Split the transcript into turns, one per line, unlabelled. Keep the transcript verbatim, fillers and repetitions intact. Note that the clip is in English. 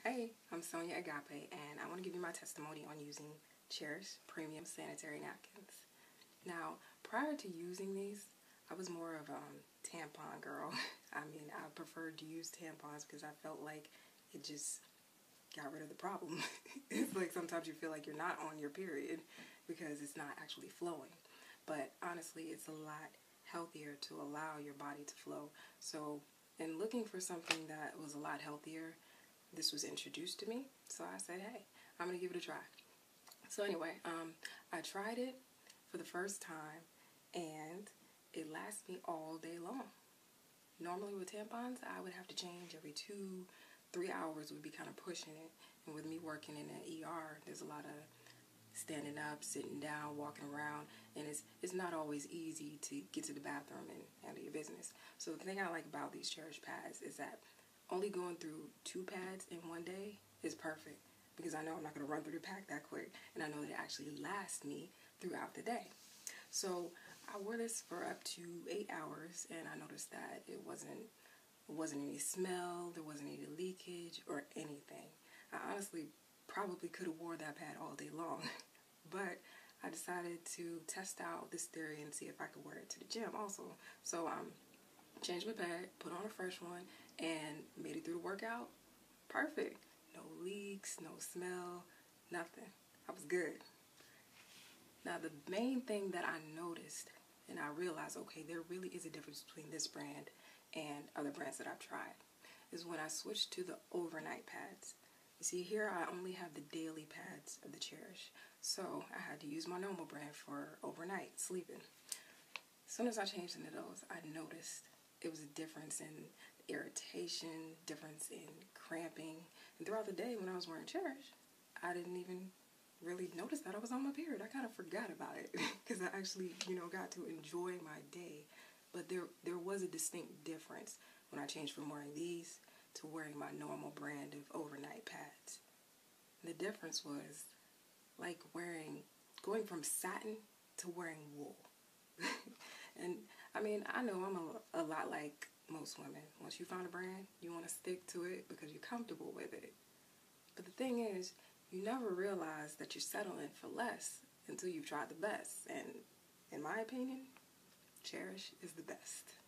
Hey, I'm Sonia Agape, and I want to give you my testimony on using Cherish Premium Sanitary Napkins. Now, prior to using these, I was more of a um, tampon girl. I mean, I preferred to use tampons because I felt like it just got rid of the problem. It's like sometimes you feel like you're not on your period because it's not actually flowing. But honestly, it's a lot healthier to allow your body to flow. So, in looking for something that was a lot healthier, this was introduced to me, so I said, hey, I'm going to give it a try. So anyway, um, I tried it for the first time, and it lasts me all day long. Normally with tampons, I would have to change every two, three hours would be kind of pushing it. And with me working in an E R, there's a lot of standing up, sitting down, walking around, and it's it's not always easy to get to the bathroom and handle your business. So the thing I like about these Cherish pads is that only going through two pads in one day is perfect because I know I'm not going to run through the pack that quick, and I know that it actually lasts me throughout the day. So I wore this for up to eight hours, and I noticed that it wasn't it wasn't any smell, there wasn't any leakage or anything. I honestly probably could have worn that pad all day long, but I decided to test out this theory and see if I could wear it to the gym also. So um, changed my pad, put on a fresh one, and made it through the workout. Perfect. No leaks, no smell, nothing. I was good. Now the main thing that I noticed, and I realized, okay, there really is a difference between this brand and other brands that I've tried, is when I switched to the overnight pads. You see, here I only have the daily pads of the Cherish, so I had to use my normal brand for overnight sleeping. As soon as I changed into those, I noticed it was a difference in irritation, difference in cramping, and throughout the day when I was wearing Cherish, I didn't even really notice that I was on my period. I kind of forgot about it because I actually, you know, got to enjoy my day. But there, there was a distinct difference when I changed from wearing these to wearing my normal brand of overnight pads. The difference was like wearing, going from satin to wearing wool. And I mean, I know I'm a, a lot like most women. Once you find a brand, you want to stick to it because you're comfortable with it. But the thing is, you never realize that you're settling for less until you've tried the best. And in my opinion, Cherish is the best.